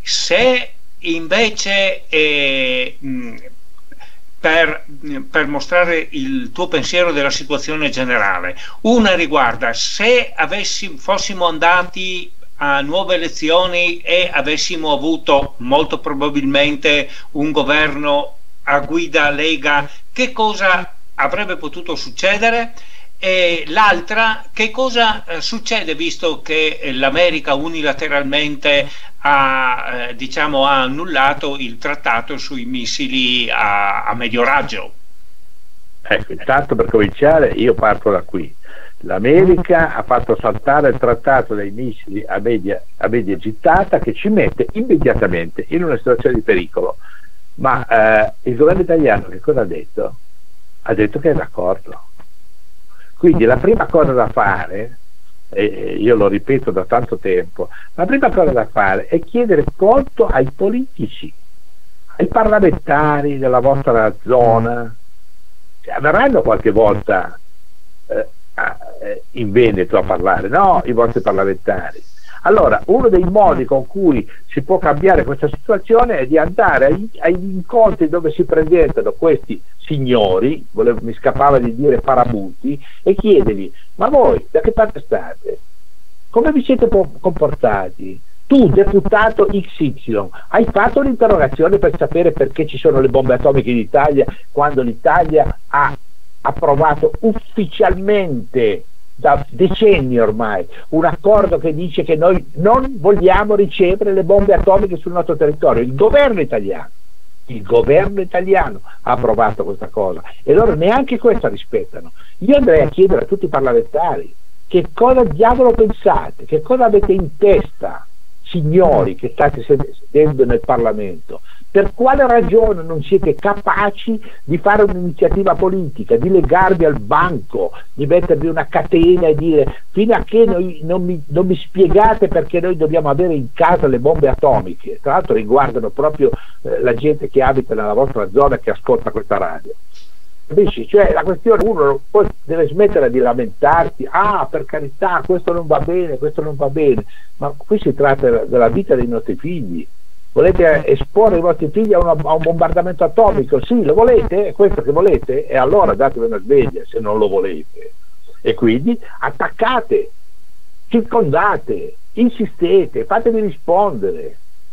C: Se invece eh, per, per mostrare il tuo pensiero della situazione generale, una riguarda se avessi, fossimo andati a nuove elezioni e avessimo avuto molto probabilmente un governo a guida Lega, che cosa avrebbe potuto succedere? E l'altra, che cosa eh, succede visto che eh, l'America unilateralmente ha, eh, diciamo, ha annullato il trattato sui missili a, a medio raggio?
E: Ecco, intanto per cominciare io parto da qui. L'America ha fatto saltare il trattato dei missili a media, a media gittata, che ci mette immediatamente in una situazione di pericolo. Ma eh, il governo italiano che cosa ha detto? Ha detto che è d'accordo. Quindi la prima cosa da fare, e io lo ripeto da tanto tempo, la prima cosa da fare è chiedere conto ai politici, ai parlamentari della vostra zona. Cioè, verranno qualche volta eh, in Veneto a parlare, no? I vostri parlamentari. Allora, uno dei modi con cui si può cambiare questa situazione è di andare agli, agli incontri dove si presentano questi signori, volevo, mi scappava di dire parabuti, e chiedergli: ma voi da che parte state? Come vi siete comportati? Tu, deputato X Y, hai fatto un'interrogazione per sapere perché ci sono le bombe atomiche in Italia quando l'Italia ha approvato ufficialmente da decenni ormai un accordo che dice che noi non vogliamo ricevere le bombe atomiche sul nostro territorio? Il governo italiano il governo italiano ha approvato questa cosa e loro neanche questa rispettano. Io andrei a chiedere a tutti i parlamentari: che cosa diavolo pensate, che cosa avete in testa, signori che state sedendo nel Parlamento? Per quale ragione non siete capaci di fare un'iniziativa politica, di legarvi al banco, di mettervi una catena e dire: fino a che noi, non, mi, non mi spiegate perché noi dobbiamo avere in casa le bombe atomiche? Tra l'altro riguardano proprio eh, la gente che abita nella vostra zona e che ascolta questa radio. Capisci? Cioè la questione, uno poi deve smettere di lamentarsi: ah, per carità, questo non va bene, questo non va bene, ma qui si tratta della vita dei nostri figli. Volete esporre i vostri figli a, una, a un bombardamento atomico? Sì, lo volete? È questo che volete? E allora datevi una sveglia se non lo volete. E quindi attaccate, circondate, insistete, fatevi rispondere.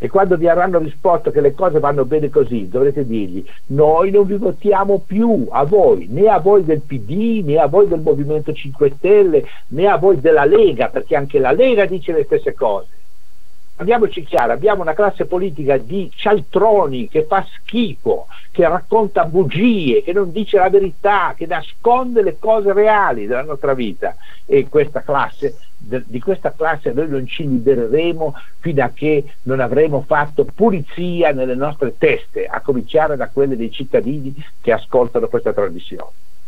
E: E quando vi avranno risposto che le cose vanno bene così, dovrete dirgli: noi non vi votiamo più a voi, né a voi del P D, né a voi del Movimento cinque Stelle, né a voi della Lega, perché anche la Lega dice le stesse cose. Parliamoci chiaro, abbiamo una classe politica di cialtroni che fa schifo, che racconta bugie, che non dice la verità, che nasconde le cose reali della nostra vita, e questa classe, di questa classe noi non ci libereremo fino a che non avremo fatto pulizia nelle nostre teste, a cominciare da quelle dei cittadini che ascoltano questa trasmissione.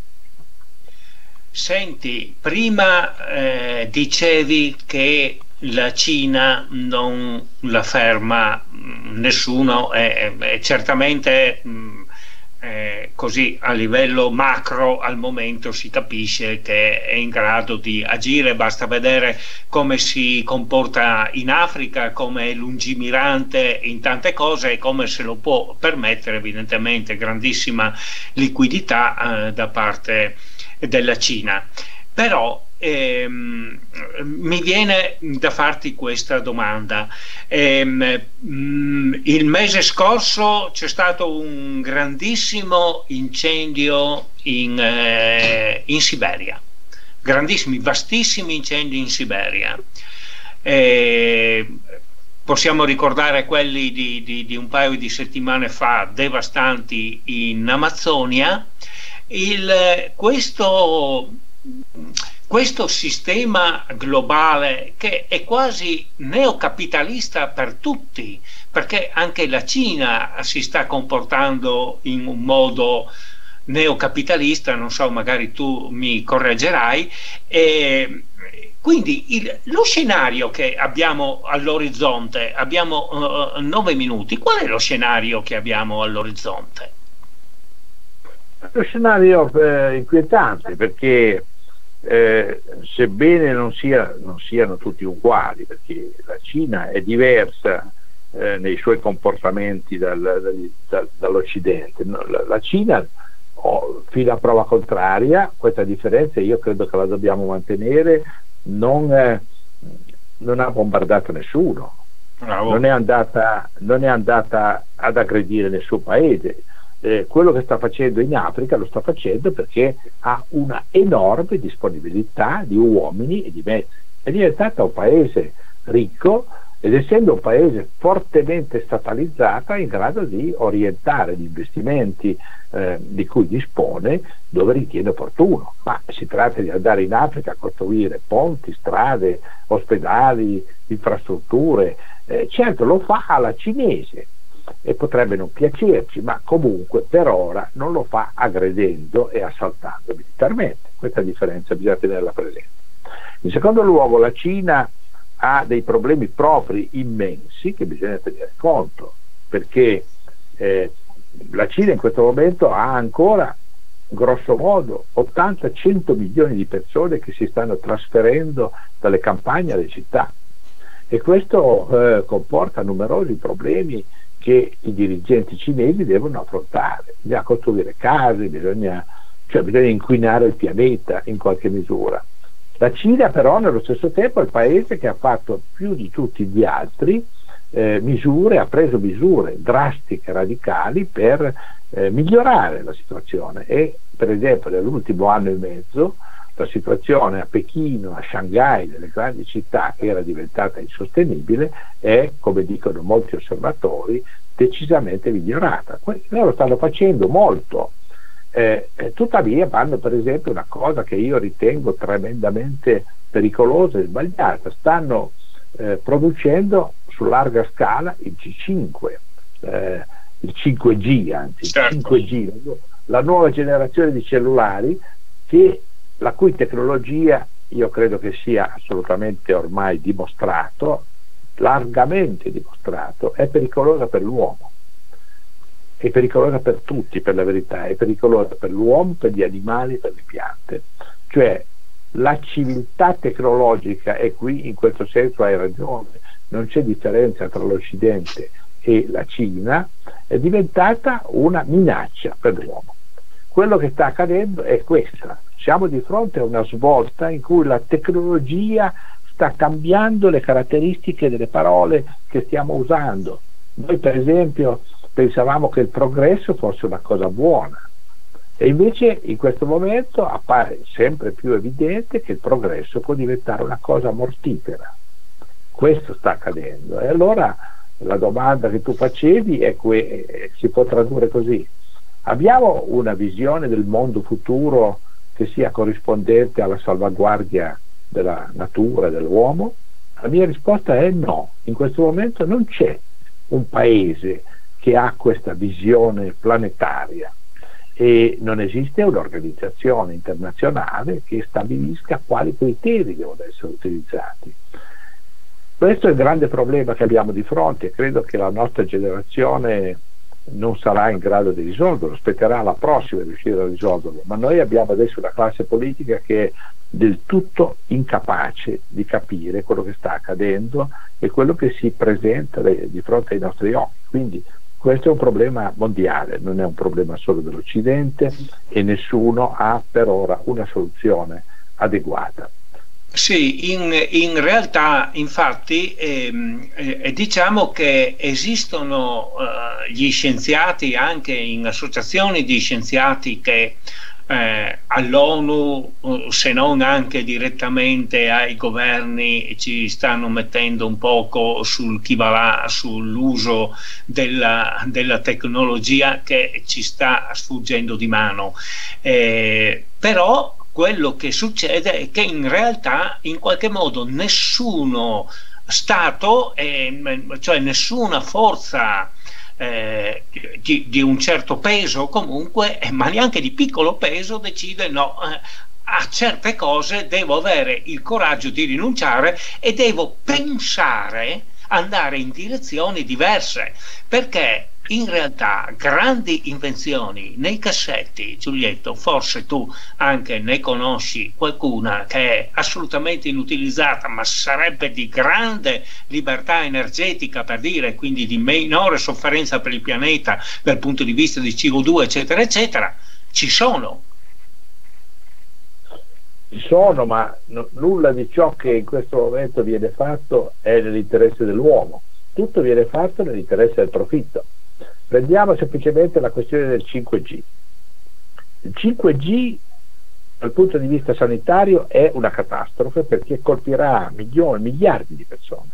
C: Senti, prima eh, dicevi che la Cina non la ferma nessuno, e, e certamente mh, eh, così a livello macro al momento si capisce che è in grado di agire, basta vedere come si comporta in Africa, come è lungimirante in tante cose e come se lo può permettere, evidentemente grandissima liquidità eh, da parte della Cina. Però ehm, mi viene da farti questa domanda. Ehm, mh, il mese scorso c'è stato un grandissimo incendio in, eh, in Siberia, grandissimi, vastissimi incendi in Siberia. Eh, possiamo ricordare quelli di, di, di un paio di settimane fa, devastanti in Amazzonia. Il, questo Questo sistema globale, che è quasi neocapitalista per tutti, perché anche la Cina si sta comportando in un modo neocapitalista, non so, magari tu mi correggerai, e quindi il, lo scenario che abbiamo all'orizzonte, abbiamo uh, nove minuti, qual è lo scenario che abbiamo all'orizzonte?
E: Lo scenario eh, inquietante, perché Eh, sebbene non, sia, non siano tutti uguali, perché la Cina è diversa eh, nei suoi comportamenti dal, dal, dal, dall'Occidente. No, la, la Cina, oh, fino a prova contraria, questa differenza io credo che la dobbiamo mantenere, non, eh, non ha bombardato nessuno, non è, andata, non è andata ad aggredire nessun paese. Eh, quello che sta facendo in Africa lo sta facendo perché ha una enorme disponibilità di uomini e di mezzi. È diventata un paese ricco, ed essendo un paese fortemente statalizzato, è in grado di orientare gli investimenti eh, di cui dispone dove ritiene opportuno. Ma si tratta di andare in Africa a costruire ponti, strade, ospedali, infrastrutture. Eh, certo, lo fa alla cinese, e potrebbe non piacerci, ma comunque per ora non lo fa aggredendo e assaltando militarmente. Questa differenza bisogna tenerla presente. In secondo luogo, la Cina ha dei problemi propri immensi che bisogna tenere conto, perché eh, la Cina in questo momento ha ancora grosso modo ottanta cento milioni di persone che si stanno trasferendo dalle campagne alle città, e questo eh, comporta numerosi problemi che i dirigenti cinesi devono affrontare. Bisogna costruire case, bisogna, cioè bisogna inquinare il pianeta in qualche misura. La Cina però nello stesso tempo è il paese che ha fatto più di tutti gli altri eh, misure, ha preso misure drastiche, radicali per eh, migliorare la situazione, e per esempio nell'ultimo anno e mezzo la situazione a Pechino, a Shanghai, nelle grandi città, che era diventata insostenibile, è, come dicono molti osservatori, decisamente migliorata. Loro stanno facendo molto, eh, eh, tuttavia fanno per esempio una cosa che io ritengo tremendamente pericolosa e sbagliata: stanno eh, producendo su larga scala il G cinque, eh, il cinque G, anzi certo. il cinque G, la nuova generazione di cellulari, che la cui tecnologia io credo che sia assolutamente ormai dimostrato, largamente dimostrato, è pericolosa per l'uomo, è pericolosa per tutti, per la verità, è pericolosa per l'uomo, per gli animali, per le piante. Cioè la civiltà tecnologica, e qui in questo senso hai ragione, non c'è differenza tra l'Occidente e la Cina, è diventata una minaccia per l'uomo. Quello che sta accadendo è questo: siamo di fronte a una svolta in cui la tecnologia sta cambiando le caratteristiche delle parole che stiamo usando. Noi per esempio pensavamo che il progresso fosse una cosa buona, e invece in questo momento appare sempre più evidente che il progresso può diventare una cosa mortifera. Questo sta accadendo, e allora la domanda che tu facevi è que- si può tradurre così: abbiamo una visione del mondo futuro che sia corrispondente alla salvaguardia della natura e dell'uomo? La mia risposta è no. In questo momento non c'è un paese che ha questa visione planetaria, e non esiste un'organizzazione internazionale che stabilisca quali criteri devono essere utilizzati. Questo è il grande problema che abbiamo di fronte, e credo che la nostra generazione non sarà in grado di risolverlo, aspetterà la prossima a riuscire a risolverlo, ma noi abbiamo adesso una classe politica che è del tutto incapace di capire quello che sta accadendo e quello che si presenta di fronte ai nostri occhi. Quindi questo è un problema mondiale, non è un problema solo dell'Occidente, e nessuno ha per ora una soluzione adeguata.
C: Sì, in, in realtà infatti ehm, eh, diciamo che esistono eh, gli scienziati, anche in associazioni di scienziati che eh, all'ONU, se non anche direttamente ai governi, ci stanno mettendo un poco sul chi va là, sull'uso della, della tecnologia che ci sta sfuggendo di mano. Eh, però quello che succede è che in realtà in qualche modo nessuno Stato, eh, cioè nessuna forza eh, di, di un certo peso comunque, eh, ma neanche di piccolo peso, decide no, eh, a certe cose devo avere il coraggio di rinunciare e devo pensare, andare in direzioni diverse, perché in realtà grandi invenzioni nei cassetti, Giulietto, forse tu anche ne conosci qualcuna che è assolutamente inutilizzata, ma sarebbe di grande libertà energetica, per dire, quindi di minore sofferenza per il pianeta dal punto di vista di C O due, eccetera eccetera, ci sono.
E: Ci sono, ma no, nulla di ciò che in questo momento viene fatto è nell'interesse dell'uomo, tutto viene fatto nell'interesse del profitto. Prendiamo semplicemente la questione del cinque G. Il cinque G dal punto di vista sanitario è una catastrofe, perché colpirà milioni, miliardi di persone,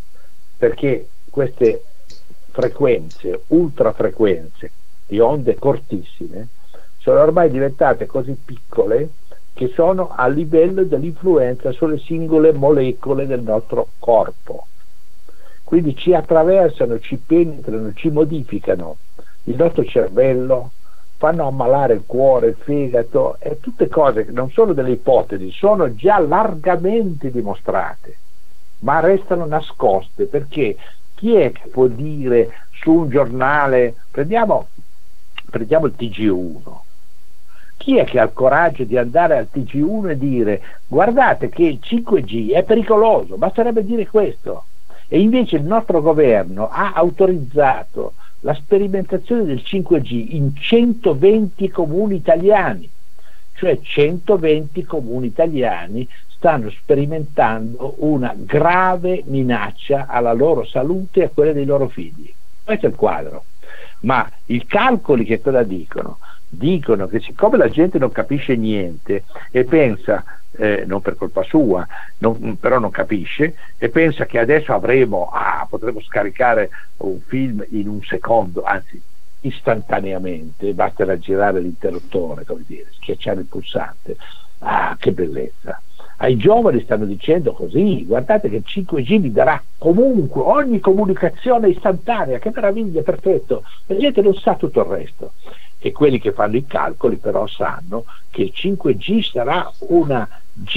E: perché queste frequenze, ultrafrequenze di onde cortissime sono ormai diventate così piccole che sono a livello dell'influenza sulle singole molecole del nostro corpo. Quindi ci attraversano, ci penetrano, ci modificano il nostro cervello, fanno ammalare il cuore, il fegato, e tutte cose che non sono delle ipotesi, sono già largamente dimostrate, ma restano nascoste, perché chi è che può dire su un giornale, prendiamo, prendiamo il T G uno, chi è che ha il coraggio di andare al T G uno e dire guardate che il cinque G è pericoloso, basterebbe dire questo? E invece il nostro governo ha autorizzato la sperimentazione del cinque G in centoventi comuni italiani, cioè centoventi comuni italiani stanno sperimentando una grave minaccia alla loro salute e a quella dei loro figli. Questo è il quadro. Ma i calcoli che cosa dicono? Dicono che siccome la gente non capisce niente e pensa, eh, non per colpa sua, non, però non capisce, e pensa che adesso avremo, ah, potremo scaricare un film in un secondo, anzi istantaneamente, basta raggirare l'interruttore, come dire, schiacciare il pulsante, ah, che bellezza. Ai giovani stanno dicendo così, guardate che il cinque G vi darà comunque ogni comunicazione istantanea, che meraviglia, perfetto. La gente non sa tutto il resto, e quelli che fanno i calcoli però sanno che il cinque G sarà una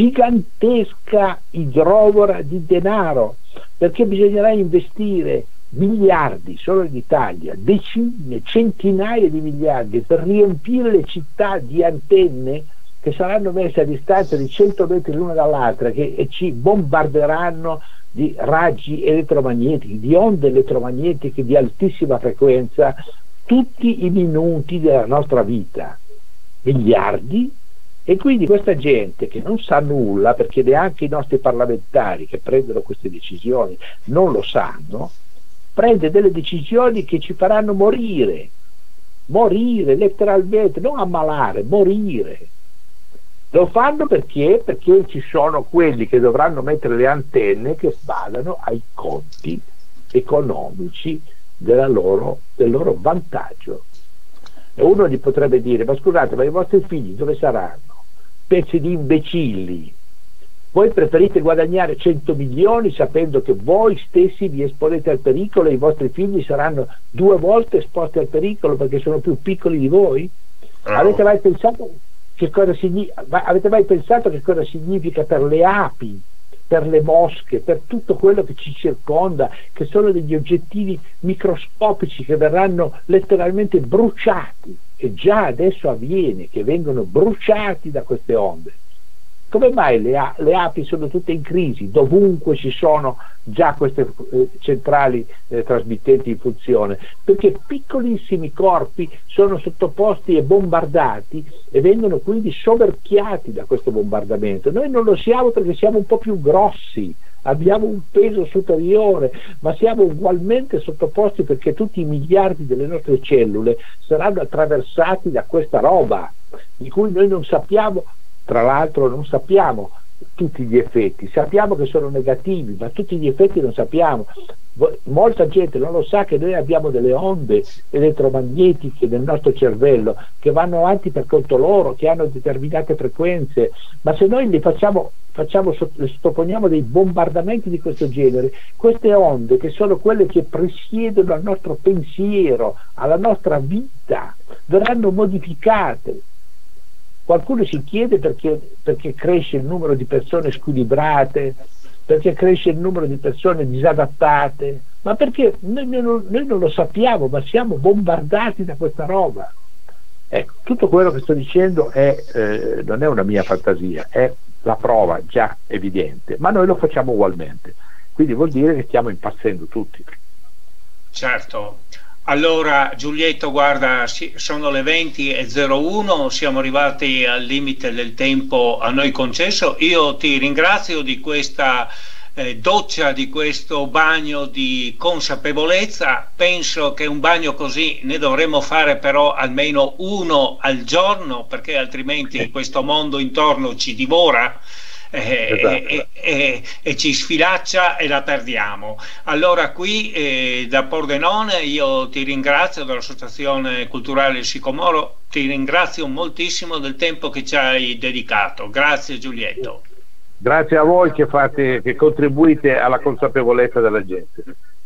E: gigantesca idrovora di denaro, perché bisognerà investire miliardi solo in Italia, decine, centinaia di miliardi per riempire le città di antenne che saranno messe a distanza di cento metri l'una dall'altra, che e ci bombarderanno di raggi elettromagnetici, di onde elettromagnetiche di altissima frequenza tutti i minuti della nostra vita. Miliardi
F: E quindi questa gente che non sa nulla, perché neanche i nostri parlamentari che prendono queste decisioni non lo sanno, prende delle decisioni che ci faranno morire, morire letteralmente, non ammalare, morire. Lo fanno perché? Perché ci sono quelli che dovranno mettere le antenne che badano ai conti economici della loro, del loro vantaggio. E uno gli potrebbe dire: ma scusate, ma i vostri figli dove saranno? Pezzi di imbecilli. Voi preferite guadagnare cento milioni sapendo che voi stessi vi esponete al pericolo e i vostri figli saranno due volte esposti al pericolo perché sono più piccoli di voi? Avete mai pensato che cosa significa, avete mai pensato che cosa significa per le api, per le mosche, per tutto quello che ci circonda, che sono degli oggettini microscopici che verranno letteralmente bruciati, e già adesso avviene che vengono bruciati da queste onde? Come mai le, a- le api sono tutte in crisi dovunque ci sono già queste eh, centrali eh, trasmittenti in funzione? Perché piccolissimi corpi sono sottoposti e bombardati e vengono quindi soverchiati da questo bombardamento. Noi non lo siamo perché siamo un po' più grossi, abbiamo un peso superiore, ma siamo ugualmente sottoposti perché tutti i miliardi delle nostre cellule saranno attraversati da questa roba di cui noi non sappiamo. Tra l'altro non sappiamo tutti gli effetti, sappiamo che sono negativi, ma tutti gli effetti non sappiamo. Molta gente non lo sa che noi abbiamo delle onde elettromagnetiche nel nostro cervello che vanno avanti per conto loro, che hanno determinate frequenze, ma se noi li facciamo, facciamo, le sottoponiamo dei bombardamenti di questo genere, queste onde, che sono quelle che presiedono al nostro pensiero, alla nostra vita, verranno modificate. Qualcuno si chiede perché, perché cresce il numero di persone squilibrate, perché cresce il numero di persone disadattate, ma perché noi, noi, non, noi non lo sappiamo, ma siamo bombardati da questa roba. Ecco, tutto quello che sto dicendo è, eh, non è una mia fantasia, è la prova già evidente, ma noi lo facciamo ugualmente, quindi vuol dire che stiamo impazzendo tutti.
C: Certo. Allora Giulietto, guarda, sì, sono le venti e zero uno, siamo arrivati al limite del tempo a noi concesso. Io ti ringrazio di questa eh, doccia, di questo bagno di consapevolezza. Penso che un bagno così ne dovremmo fare però almeno uno al giorno, perché altrimenti questo mondo intorno ci divora. Eh, esatto. e, e, e ci sfilaccia e la perdiamo. Allora qui eh, da Pordenone io ti ringrazio, dall'Associazione Culturale Sicomoro, ti ringrazio moltissimo del tempo che ci hai dedicato. Grazie Giulietto.
E: Grazie a voi che fate, che contribuite alla consapevolezza della gente.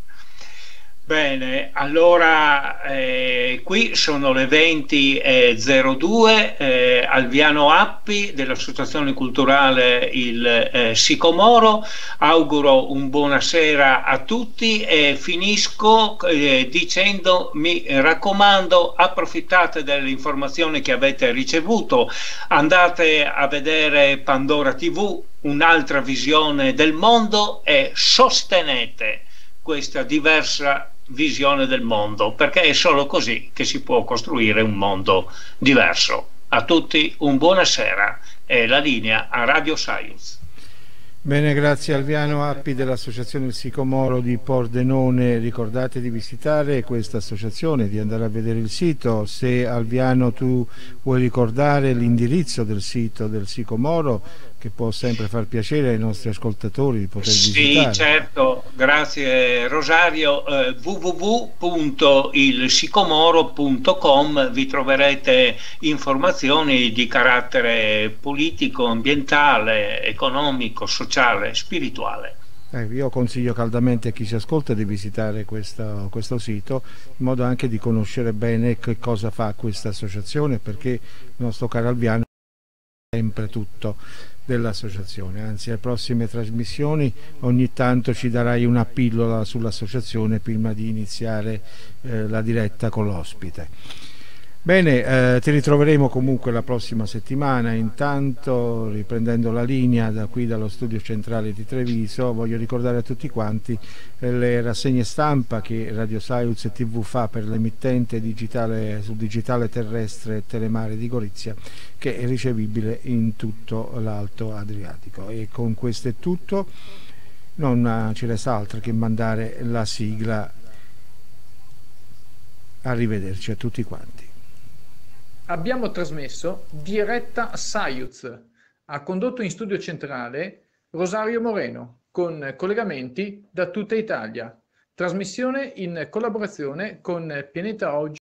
C: Bene, allora eh, qui sono le venti e zero due, eh, Alviano Appi dell'Associazione Culturale il eh, Sicomoro, auguro un buonasera a tutti e finisco eh, dicendo, mi raccomando, approfittate delle informazioni che avete ricevuto, andate a vedere Pandora tivù, un'altra visione del mondo, e sostenete questa diversa visione del mondo, perché è solo così che si può costruire un mondo diverso. A tutti un buonasera e la linea a Radio Science.
B: Bene, grazie Alviano Appi dell'Associazione Il Sicomoro di Pordenone. Ricordate di visitare questa associazione, di andare a vedere il sito. Se Alviano tu vuoi ricordare l'indirizzo del sito del Sicomoro, che può sempre far piacere ai nostri ascoltatori di poter
C: sì,
B: visitare.
C: Sì, certo, grazie Rosario. eh, w w w punto il sicomoro punto com, vi troverete informazioni di carattere politico, ambientale, economico, sociale, spirituale.
B: Eh, io consiglio caldamente a chi si ascolta di visitare questo, questo sito, in modo anche di conoscere bene che cosa fa questa associazione, perché il nostro caro Alviano è sempre tutto dell'associazione. Anzi, alle prossime trasmissioni ogni tanto ci darai una pillola sull'associazione prima di iniziare eh, la diretta con l'ospite. Bene, eh, ti ritroveremo comunque la prossima settimana. Intanto, riprendendo la linea da qui dallo studio centrale di Treviso, voglio ricordare a tutti quanti eh, le rassegne stampa che Radio Saiuz tivù fa per l'emittente digitale sul digitale terrestre Telemare di Gorizia, che è ricevibile in tutto l'Alto Adriatico. E con questo è tutto, non ci resta altro che mandare la sigla. Arrivederci a tutti quanti.
A: Abbiamo trasmesso Diretta Saiuz. Ha condotto in studio centrale Rosario Moreno, con collegamenti da tutta Italia. Trasmissione in collaborazione con Pianeta Oggi.